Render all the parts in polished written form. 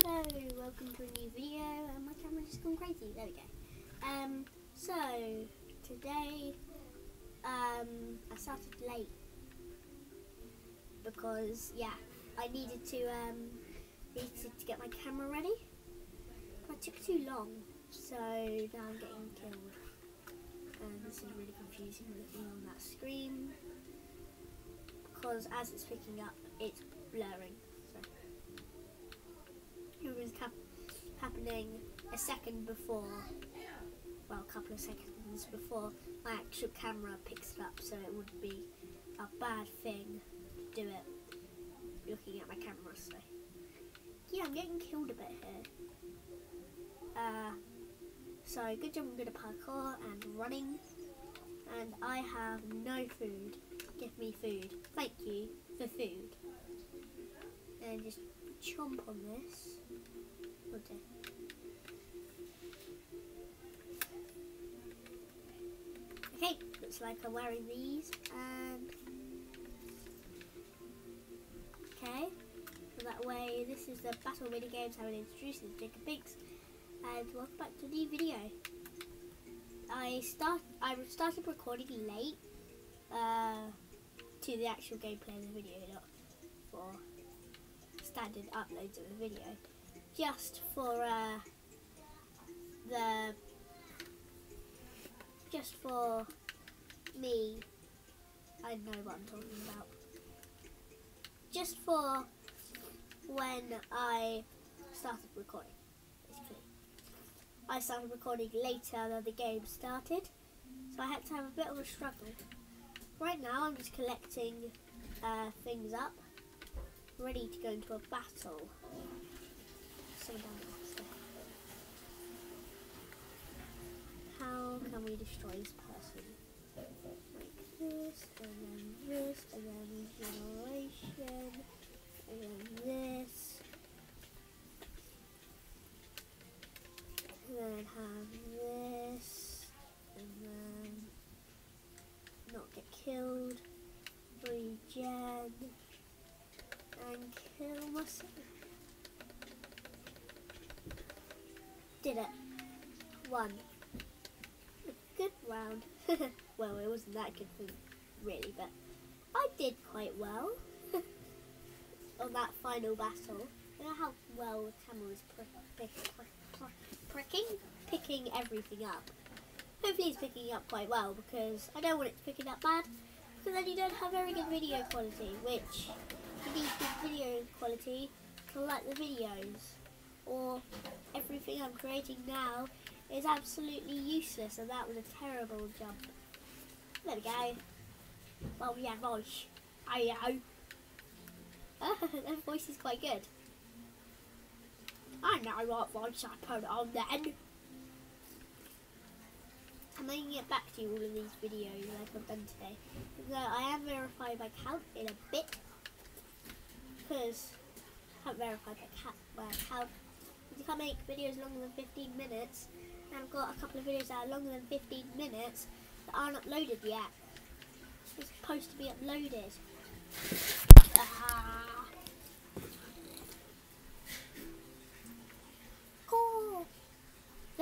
Hello, welcome to a new video. My camera just gone crazy. There we go. So today, I started late because I needed to get my camera ready. But it took too long, so now I'm getting killed. And this is really confusing looking on that screen because as it's picking up, it's blurring. It was happening a second before, well, a couple of seconds before my actual camera picks it up, so it would be a bad thing to do it looking at my camera. So yeah, I'm getting killed a bit here. So good job, I'm good at parkour and running, and I have no food. Give me food. Thank you for food. And just chomp on this. Okay. Okay, looks like I'm wearing these, and okay, so that way this is the battle mini games I will introduce. This is Jacob Binks, and welcome back to a new video. I started recording late to the actual gameplay of the video, not for standard uploads of the video. Just for me, I know what I'm talking about. Just for when I started recording, basically. I started recording later than the game started, so I had to have a bit of a struggle. Right now I'm just collecting things up, ready to go into a battle. How can we destroy this person? Like this, and then this, and then regeneration, and then this, and then have this, and then not get killed, regen, and kill myself. Did it. Won. A good round. Well, it wasn't that good for really, but I did quite well on that final battle. You know how well the camera was picking everything up. Hopefully it's picking up quite well, because I don't want it to pick it up bad, because then you don't have very good video quality, which you need good video quality to like the videos, or everything I'm creating now is absolutely useless, and that was a terrible jump. There we go. Well, yeah, voice. That voice is quite good. I know what voice I put on then. I'm making it back to you all of these videos like I've done today. So I am verifying my account in a bit, because I haven't verified my account. You can't make videos longer than 15 minutes, and I've got a couple of videos that are longer than 15 minutes that aren't uploaded yet. It's supposed to be uploaded. Cool. Yeah.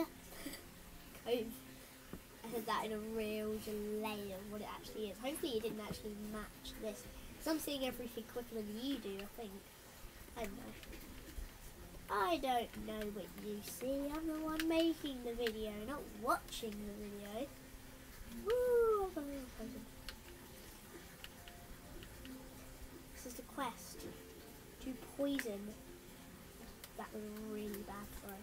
I said that in a real delay of what it actually is. Hopefully it didn't actually match this. Because I'm seeing everything quicker than you do, I think. I don't know. I don't know what you see. I'm the one making the video, not watching the video. Woo! I've got a little poison. This is the quest to poison. That was a really bad throw.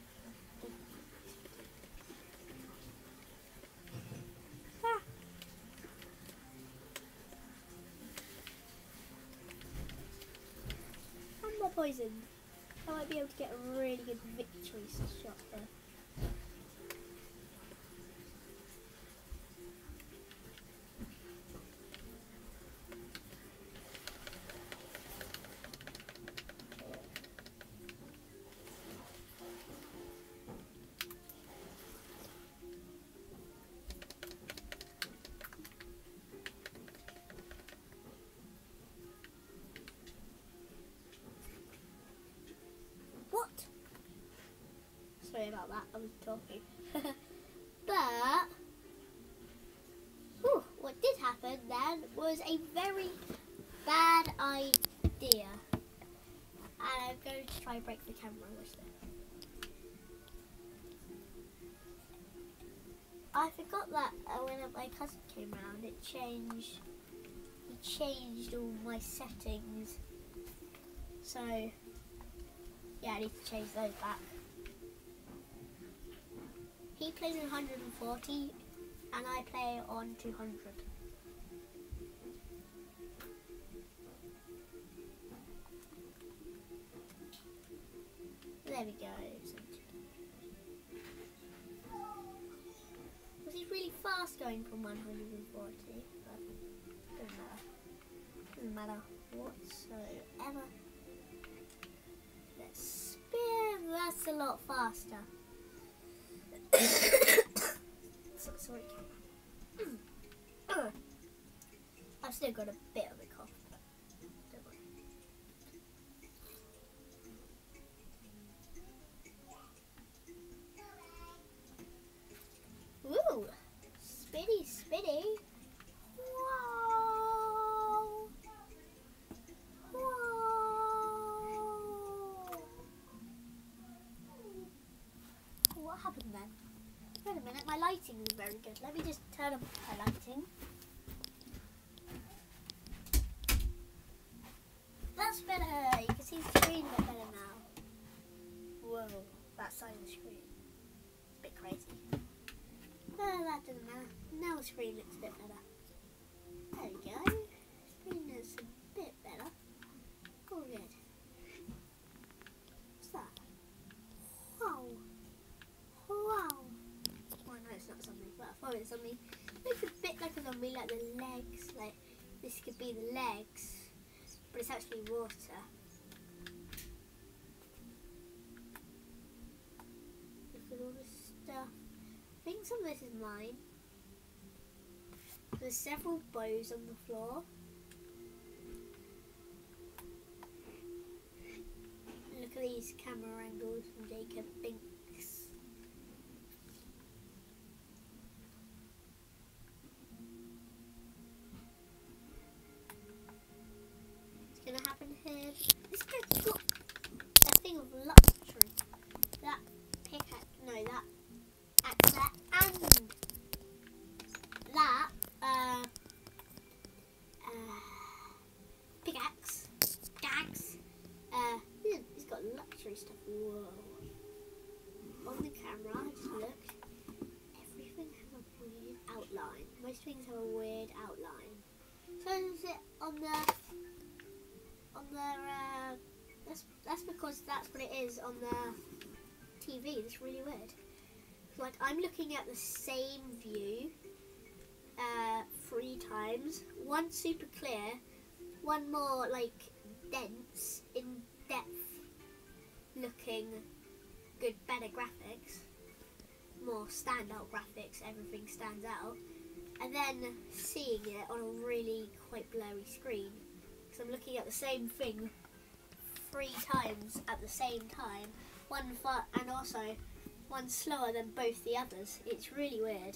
Ah! And more poison. I might be able to get a really good victory shot there. What? about that. I was talking. But what did happen then was a very bad idea. And I'm going to try and break the camera. Watch this. I forgot that when my cousin came round, he changed all my settings. So, yeah, I need to change those back. He plays in 140 and I play on 200. There we go. Was he really fast going from 140? But doesn't matter whatsoever. Let's spin. That's a lot faster. Sorry. I've still got a bit of a cough. Don't worry. Ooh, spinny. Whoa. What happened then? Wait a minute, my lighting is very good. Let me just turn up my lighting. That's better. You can see the screen a bit better now. Whoa, that side of the screen. It's a bit crazy. Oh, that doesn't matter. Now the screen looks a bit better. There we go. Screen looks a bit better. All good. What's that? Wow. Oh no, it's not something, but I thought it was something. It looks a bit like a zombie, like the legs. Like this could be the legs, but it's actually water. Look at all this stuff. I think some of this is mine. There's several bows on the floor. Look at these camera angles from Jacob Binks. Gonna happen here. This guy's got a thing of luxury. That pickaxe, no, that axe there, and that pickaxe. He's got luxury stuff. Whoa! On the camera, just look. Everything has a weird outline. Most things have a weird outline. So is it on the that's because that's what it is on the TV. It's really weird. Like I'm looking at the same view 3 times. One super clear, one more like dense, in depth looking, good, better graphics, more standout graphics. Everything stands out, and then seeing it on a really quite blurry screen. I'm looking at the same thing 3 times at the same time, and also one slower than both the others. It's really weird.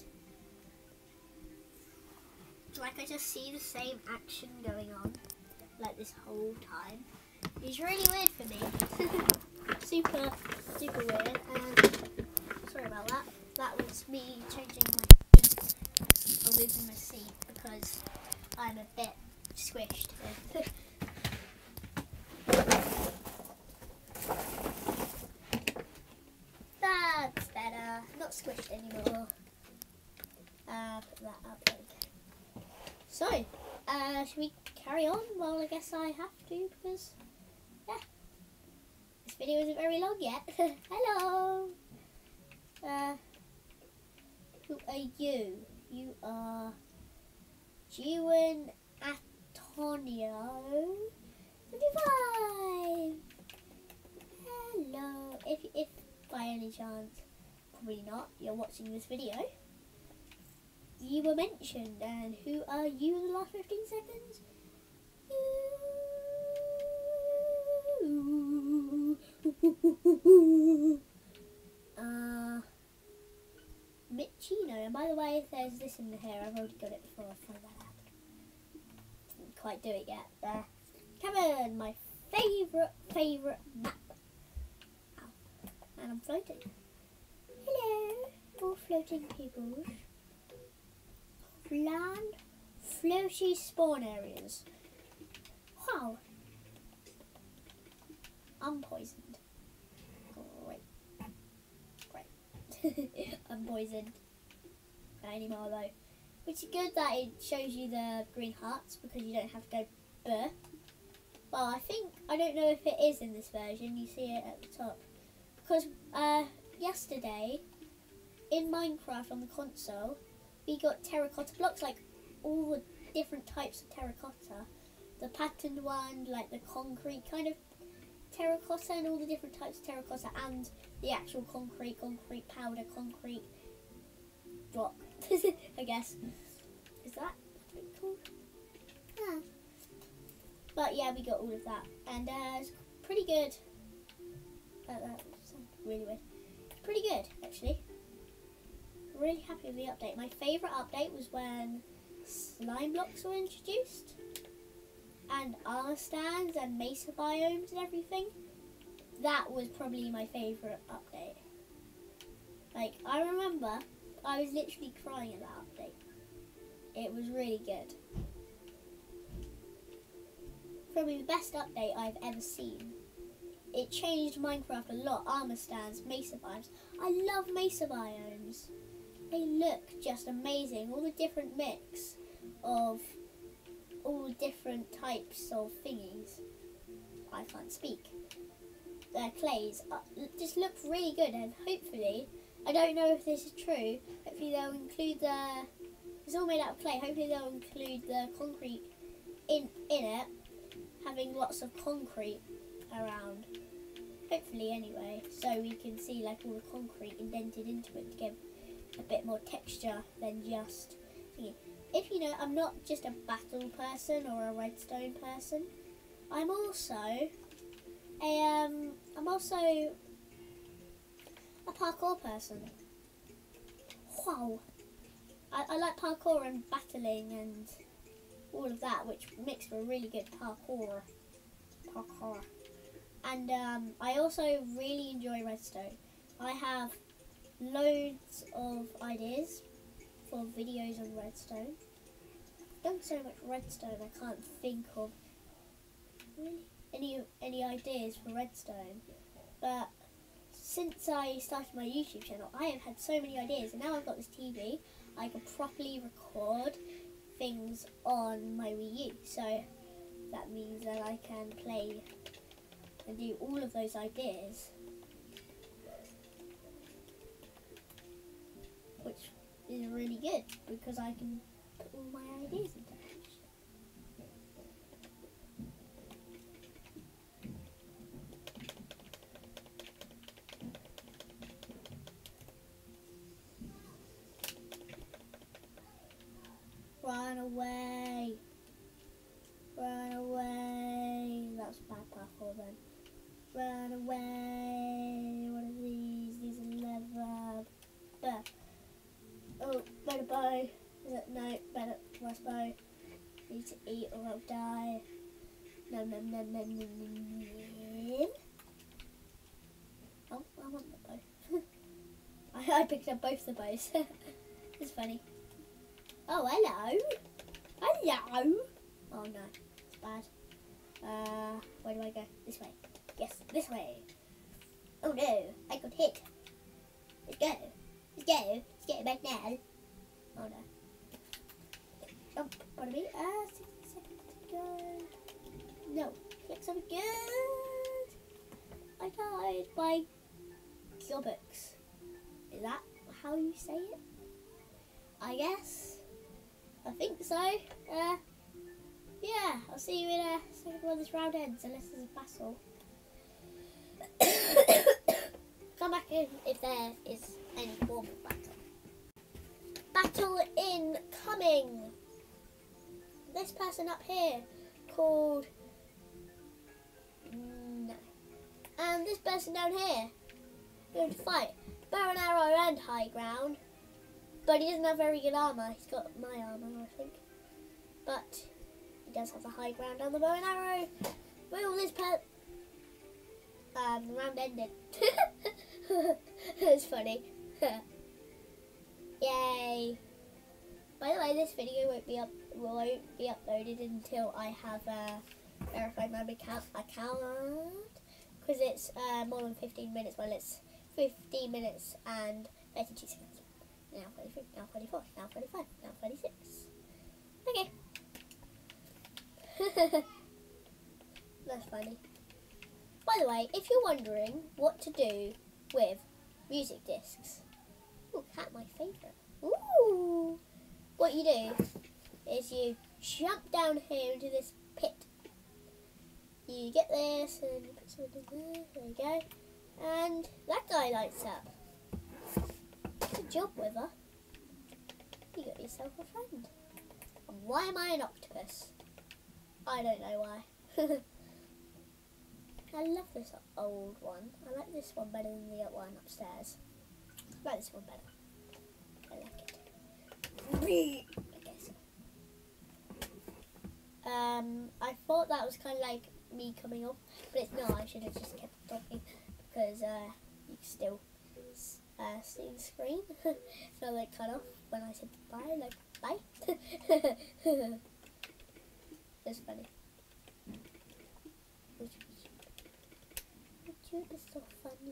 Like I just see the same action going on like this whole time. It's really weird for me. super weird. Sorry about that. That was me changing my seat or moving my seat because I'm a bit squished. That's better. Not squished anymore. Put that up there. So, should we carry on? Well, I guess I have to because, yeah, this video isn't very long yet. Hello. Who are you? You are Juan Antonio 25. Hello. If by any chance, probably not, you're watching this video, you were mentioned. And who are you in the last 15 seconds? You. And by the way, there's this in here. I've already got it before. I'll find that out. Didn't quite do it yet. There. Cameron, my favourite map. Ow. And I'm floating. Hello, all floating peoples. Land, floaty spawn areas. Wow. I'm poisoned. Great. I'm poisoned. Not anymore though. Which is good that it shows you the green hearts because you don't have to go burr. Well, I don't know if it is in this version. You see it at the top. Because yesterday in Minecraft on the console, we got terracotta blocks, like all the different types of terracotta. The patterned one, like the concrete kind of terracotta, and all the different types of terracotta, and the actual concrete powder, concrete block, I guess. Is that what it's called? Yeah. But yeah, we got all of that, and it's pretty good. That sounds really weird. It's pretty good, actually. Really happy with the update. My favourite update was when slime blocks were introduced, and armor stands and mesa biomes and everything. That was probably my favourite update. Like, I remember I was literally crying at that update. It was really good. Probably the best update I've ever seen. It changed Minecraft a lot. Armor stands, mesa biomes. I love mesa biomes. They look just amazing. All the different mix of all different types of thingies. I can't speak. Their clays just look really good, and hopefully, I don't know if this is true, hopefully they'll include it's all made out of clay, hopefully they'll include the concrete in it, having lots of concrete around. Hopefully anyway, so we can see like all the concrete indented into it to give a bit more texture than just thingy. If you know, I'm not just a battle person or a redstone person. I'm also a parkour person. Wow. I like parkour and battling and all of that, which makes for a really good parkour. And I also really enjoy redstone. I have loads of ideas for videos on redstone. I've done so much redstone I can't think of really any ideas for redstone. But since I started my YouTube channel, I have had so many ideas, and now I've got this TV, I can properly record things on my Wii U. So that means that I can play and do all of those ideas, which is really good because I can put all my ideas into action. Run away! Run away! That's bad parkour then. Run away! What are these? These are leather. Oh, better bow. No, better worse bow. Need to eat or I'll die. Nom nom nom nom nom nom. Oh, I want the bow. I picked up both the bows. It's funny. Oh, hello. Hello. Oh no, it's bad. Where do I go? This way. Yes, this way. Oh no, I got hit. Let's go. Let's go. Let's get it back now. Oh no. Oh, pardon me. 60 seconds to go. No, click something good. I died by Gobux. Is that how you say it? I guess. I think so. Yeah, I'll see you in a second when this round ends, unless there's a battle. Come back in if there is any form of battle. Battle incoming! This person up here called... No. And this person down here going to fight. Bow and arrow and high ground. But he doesn't have very good armour. He's got my armour, I think. But he does have the high ground on the bow and arrow. Will this the round ended. It's funny. Yay! By the way, this video won't be uploaded until I have verified my account because it's more than 15 minutes. Well, it's 15 minutes and 32 seconds. Now 33, now 34, now 35, now 36. Okay. That's funny. By the way, if you're wondering what to do with music discs, ooh, cat, my favourite. Ooh, what you do is you jump down here into this pit. You get this and you put something in there. There you go. And that guy lights up. Good job, Wither. You got yourself a friend. And why am I an octopus? I don't know why. I love this old one. I like this one better than the one upstairs. I like this one better. I like it. Okay, so. I thought that was kind of like me coming off, but it's not. I should have just kept talking because you can still see the screen. So like cut off when I said bye, like bye. It's funny. YouTube is so funny.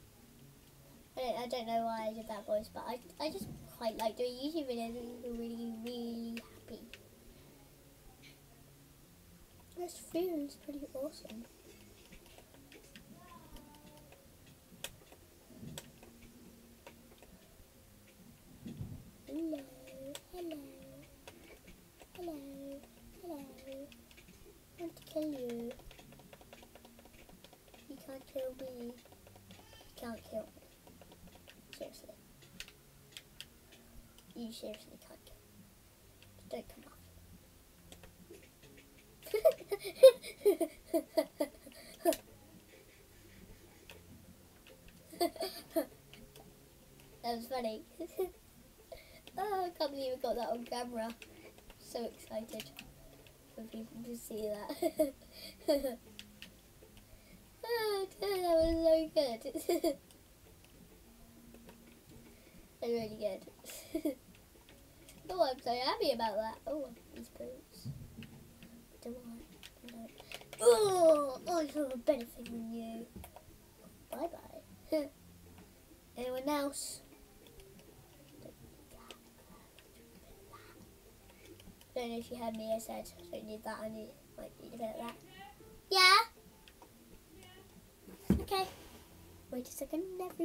I don't know why I did that voice, but I just quite like doing YouTube videos. It makes me really, really happy. This feels pretty awesome. Hello, hello, hello, hello. I want to kill you. You can't kill me. You can't kill me. Seriously. You seriously can't kill me. Just don't come off. That was funny. Oh, I can't believe I got that on camera. So excited for people to see that. Oh, that was so good. Really good. Oh, I'm so happy about that. Oh, these boots. Do I? No. Oh, I have a better thing than you. Bye bye. Anyone else? Don't know if you heard me. I said I don't need that. I need a bit of that. Yeah. Okay. Wait a second.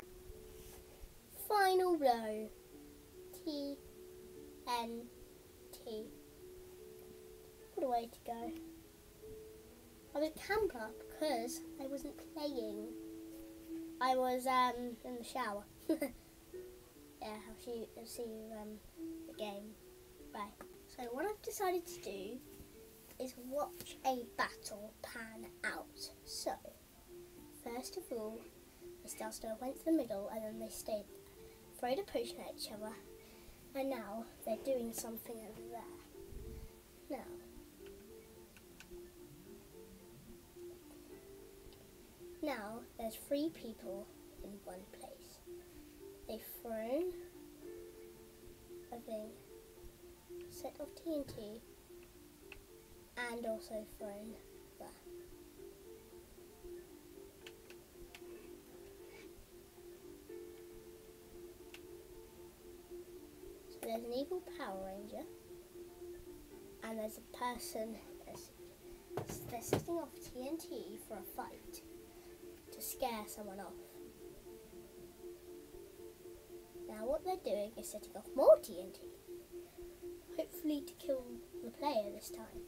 Final blow. TNT. What a way to go. I was a camper because I wasn't playing. I was in the shower. Yeah, I'll see you the game. Bye. So what I've decided to do is watch a battle pan out. So first of all, the Starstone went to the middle and then they stayed there, throwed a potion at each other, and now they're doing something over there. Now there's 3 people in one place. They've thrown a thing, set of TNT, and also thrown that. So there's an evil Power Ranger, and there's a person they're setting off TNT for a fight to scare someone off. Now what they're doing is setting off more TNT, hopefully to kill the player this time.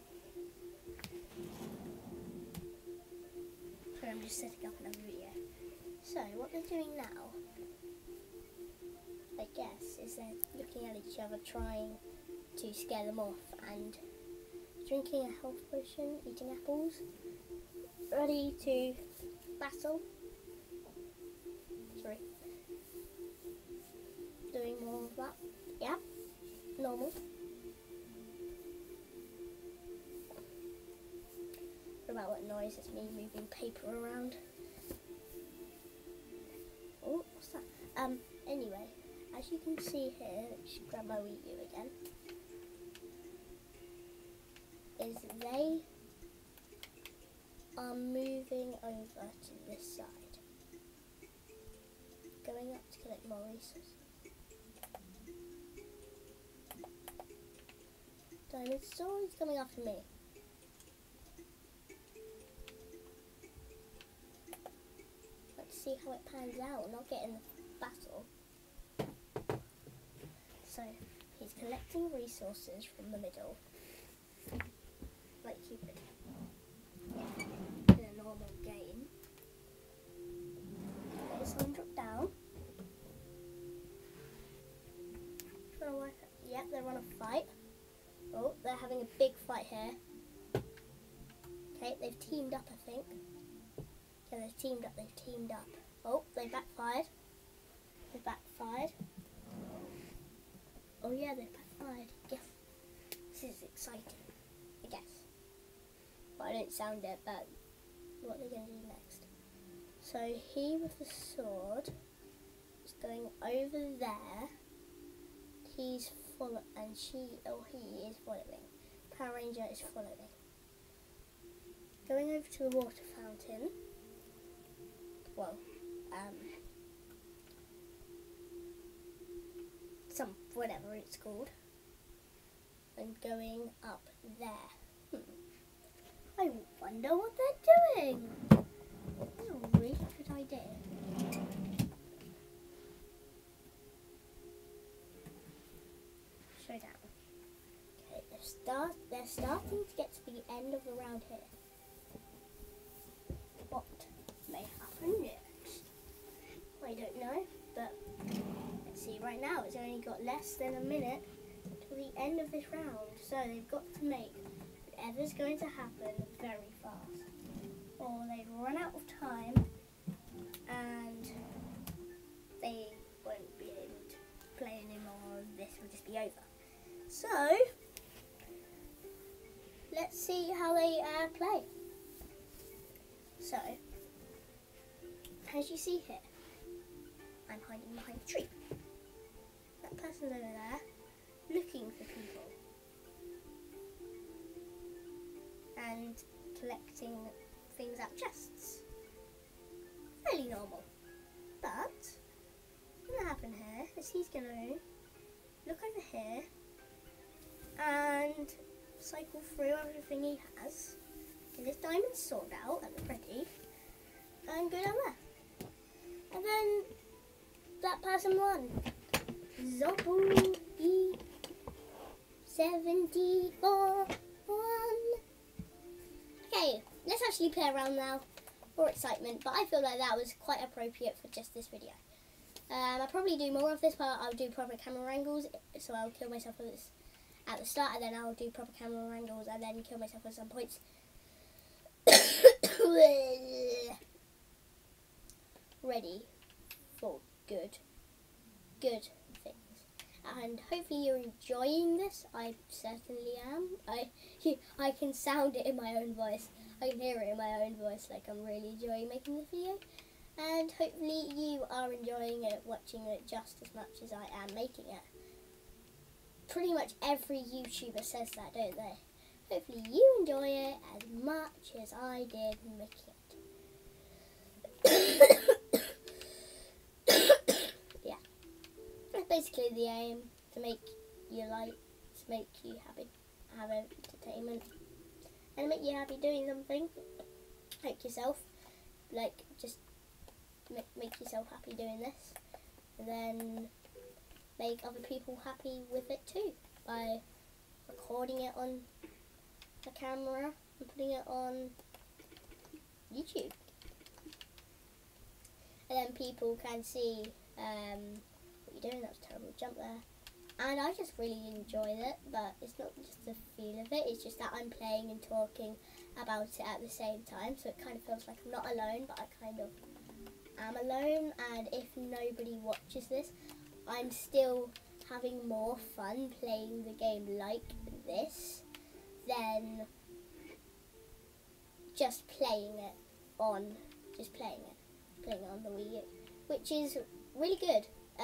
So I'm just setting up another video. So what they're doing now, I guess, is they're looking at each other trying to scare them off and drinking a health potion, eating apples, ready to battle. Sorry. doing more of that. Yeah, normal. What about what noise? It's me moving paper around. Oh, what's that? Anyway, as you can see here, let's grab my Wii U again. Is they are moving over to this side. Going up to collect more resources. Diamond Sword is coming after me. Let's see how it pans out and I'll get in the battle. So, he's collecting resources from the middle. Like Cupid. In a normal game. Okay, someone drop down. Yep, they're on a fight. Oh, they're having a big fight here. Okay, they've teamed up, I think. Yeah, they've teamed up. Oh, they backfired. Oh yeah, they backfired. Yes. This is exciting, I guess. But I don't sound it, but what are they going to do next? So he with the sword is going over there. He's follow and he is following. Power Ranger is following. Going over to the water fountain. Well, whatever it's called. And going up there. I wonder what they're doing. That's a really good idea. Showdown. Okay, they're starting to get to the end of the round here. What may happen next? I don't know, but let's see. Right now, it's only got less than a minute to the end of this round, so they've got to make whatever's going to happen very fast, or they've run out of time and they won't be able to play anymore. This will just be over. So let's see how they play. So, as you see here, I'm hiding behind a tree. That person's over there looking for people and collecting things out of chests. Fairly normal. But what's going to happen here is he's going to look over here and cycle through everything he has, get his diamond sword out and ready, and go down there. And then that person won. Zombie 74 1. Okay, let's actually play around now for excitement, but I feel like that was quite appropriate for just this video. I'll probably do more of this, but I'll do proper camera angles, so I'll kill myself with this at the start, and then I'll do proper camera angles, and then kill myself at some points. Ready for good things. And hopefully you're enjoying this. I certainly am. I can sound it in my own voice. I can hear it in my own voice, like I'm really enjoying making this video. And hopefully you are enjoying it, watching it just as much as I am making it. Pretty much every YouTuber says that, don't they? Hopefully you enjoy it as much as I did making it. Yeah. That's basically the aim, to make you happy, have entertainment, and make you happy doing something. Make yourself, like, just make yourself happy doing this, and then make other people happy with it too, by recording it on a camera and putting it on YouTube. And then people can see what you're doing. That was a terrible jump there. And I just really enjoyed it, but it's not just the feel of it, it's just that I'm playing and talking about it at the same time, so it kind of feels like I'm not alone, but I kind of am alone. And if nobody watches this, I'm still having more fun playing the game like this than just playing it on the Wii U, which is really good.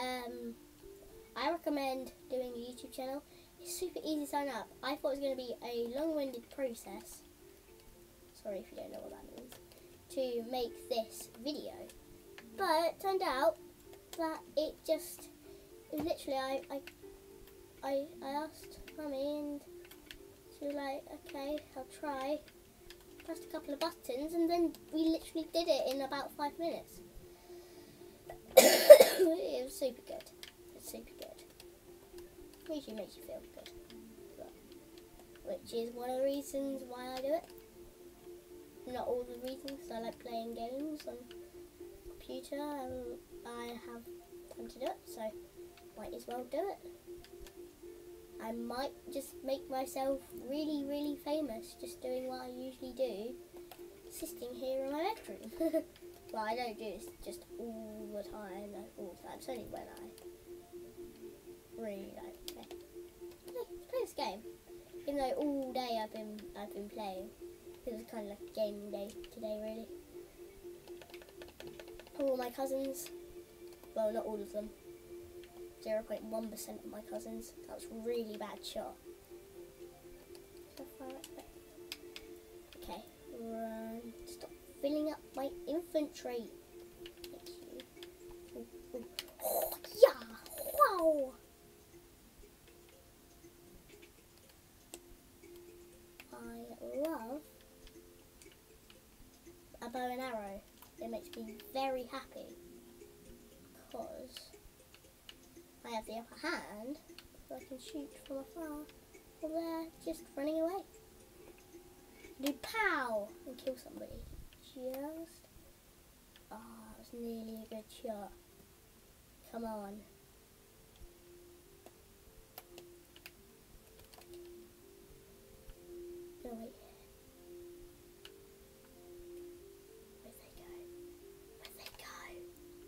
I recommend doing a YouTube channel. It's super easy to sign up. I thought it was going to be a long-winded process. Sorry if you don't know what that means. To make this video, but it turned out that it was literally I asked Mummy and she was like, okay, I'll try. Pressed a couple of buttons and then we literally did it in about 5 minutes. It was super good. It's super good. Usually makes you feel good. Which is one of the reasons why I do it. Not all the reasons, because I like playing games on computer and I have time to do it, so might as well do it. I might just make myself really, really famous just doing what I usually do, sitting here in my bedroom. Well, I don't do this just all the time, It's only when I really like play this game. Even though all day I've been playing. It was kind of like a gaming day today, really. All my cousins, well, not all of them, 0.1% of my cousins. That was a really bad shot. Okay, run. Stop filling up my infantry. Thank you. Ooh, ooh. Oh, yeah! Wow! I love a bow and arrow. It makes me very happy because I have the upper hand, so I can shoot from afar while they're just running away. Do pow and kill somebody. Just that was nearly a good shot. Come on. Gonna wait here. Where'd they go? Where'd they go?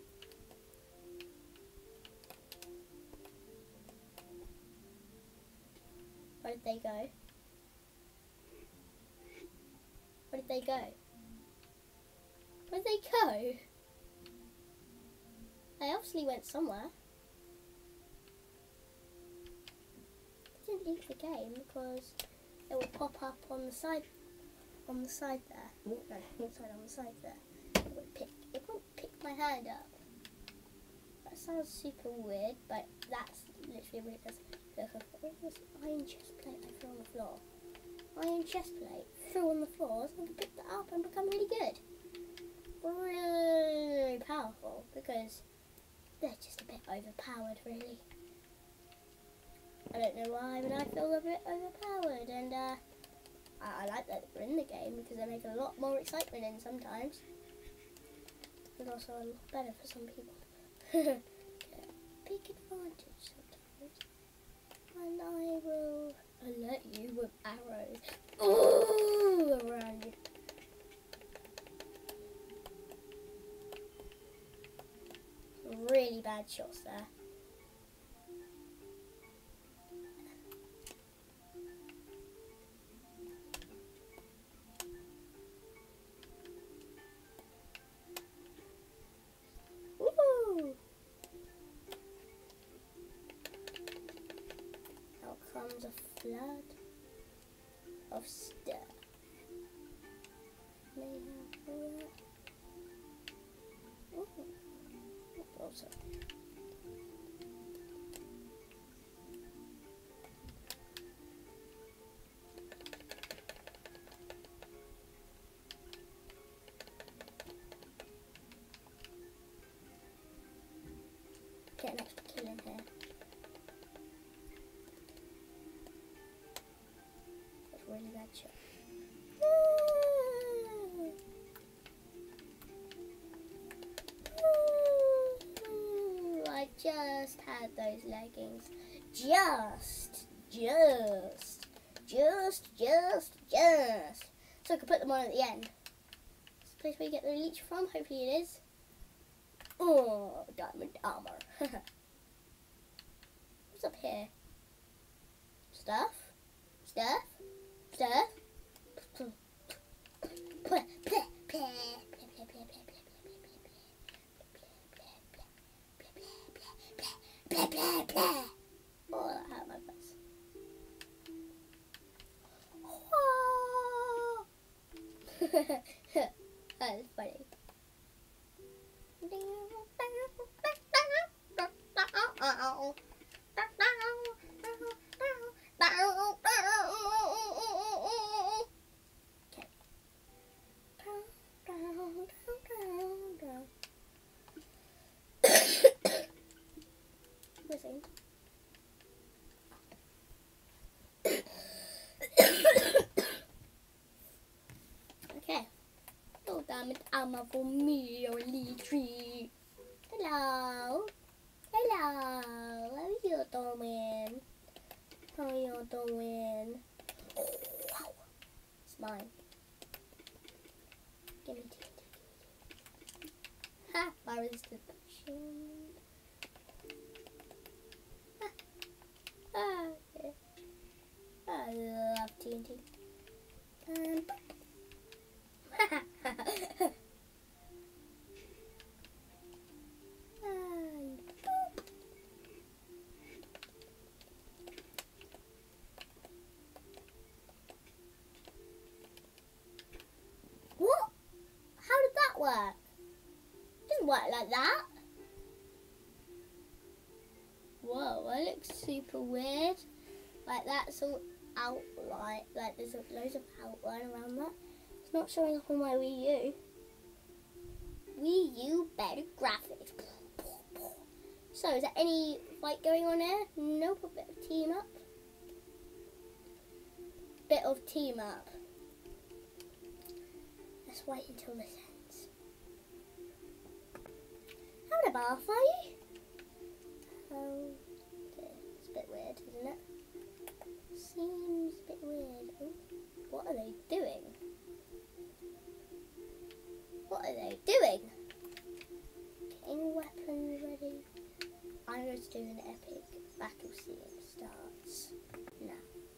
Where did they go? Where did they go? Where did they go? They obviously went somewhere. They didn't leave the game because it will pop up on the side there. No, on the side there. It won't pick my hand up. That sounds super weird, but that's literally what it does. Look, this iron chest plate I threw on the floor. Iron chest plate threw on the floor, so I can pick that up and become really good. Really powerful, because they're just a bit overpowered, really. I don't know why, but I feel a bit overpowered, and I like that they're in the game because they make a lot more excitement in sometimes. And also a lot better for some people. Big advantage sometimes. And I will alert you with arrows. Ooh, around you. Really bad shots there. Woo! Out comes a flood of stuff. Oh, sorry. Get an extra kill in here. That's a really bad shot. I just had those leggings. Just. So I can put them on at the end. It's the place where you get the leech from, hopefully it is. Oh, diamond armor. What's up here? Stuff? Stuff? Stuff? Oh, that hurt my face. That is funny. Missing. Okay. Oh damn it, I'm a for me or tree. Hello. Hello. How are you doing? How are you doing? Oh, wow. It's mine. Give me two. Ha! My resistant potion. Yeah. I love TNT. And boop. What? How did that work? It doesn't work like that. Whoa, that looks super weird. Like that's all outline, like there's loads of outline around that. It's not showing up on my Wii U. Wii U better graphics. So is there any fight going on there? Nope, a bit of team up. Bit of team up. Let's wait until this ends. Having a bath, are you? Oh, it's a bit weird, isn't it? Seems a bit weird. Oh, what are they doing? What are they doing? Getting weapons ready. I'm going to do an epic battle scene starts now.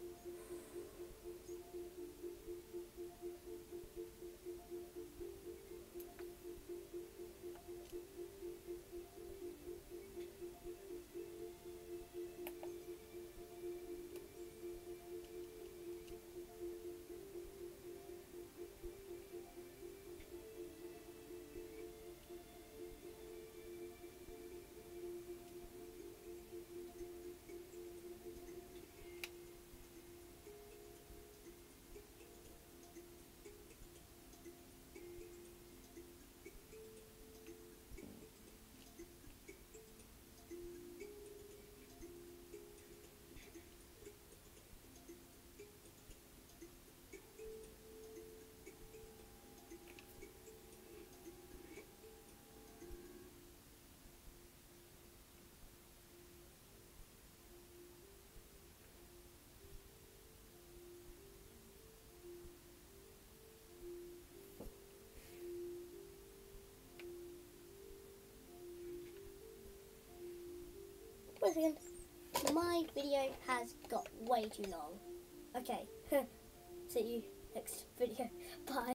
Once again, my video has got way too long. Okay, see you next video. Bye.